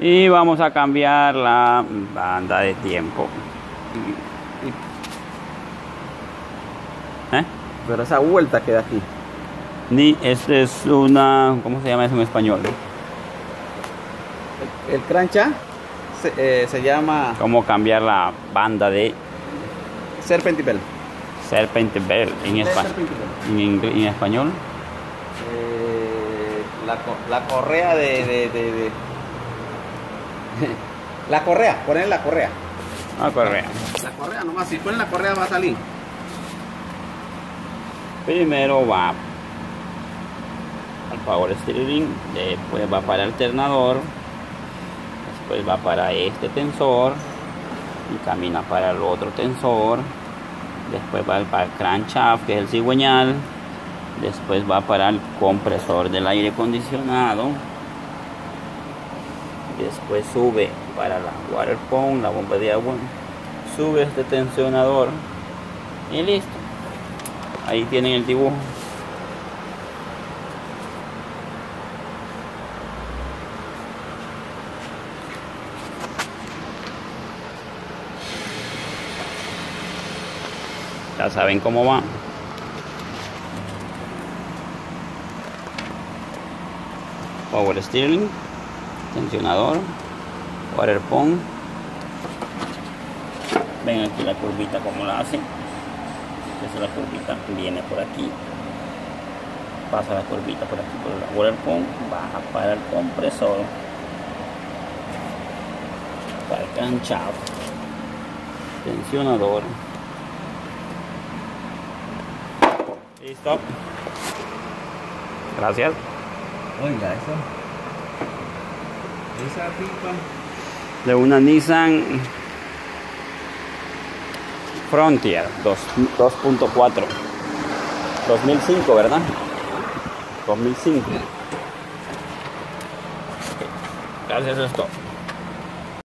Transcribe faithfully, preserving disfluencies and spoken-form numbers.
Y vamos a cambiar la banda de tiempo. ¿Eh? Pero esa vuelta queda aquí. Ni, esta es una, ¿cómo se llama eso en español? El, el crancha se, eh, se llama... ¿Cómo cambiar la banda de Serpentine belt. Serpentine belt en, espa en, en, en español? Eh, la, la correa de... de, de, de... la correa, poner la correa. La correa. La correa nomás, si ponen la correa va a salir. Primero va al power steering, después va para el alternador, después va para este tensor y camina para el otro tensor, después va para el crankshaft, que es el cigüeñal, después va para el compresor del aire acondicionado, después sube para la water pump, la bomba de agua, sube este tensionador y listo. Ahí tienen el dibujo. Ya saben cómo va. Power steering, tensionador, water pump. Ven aquí la curvita como la hace. Esa la curvita viene por aquí, pasa la curvita por aquí por la water pump, baja para el compresor, para el crankshaft, tensionador. Listo. Gracias. Oiga, eso. Esa pipa. De una Nissan Frontier dos punto cuatro dos mil cinco, ¿verdad? dos mil cinco. Gracias, esto.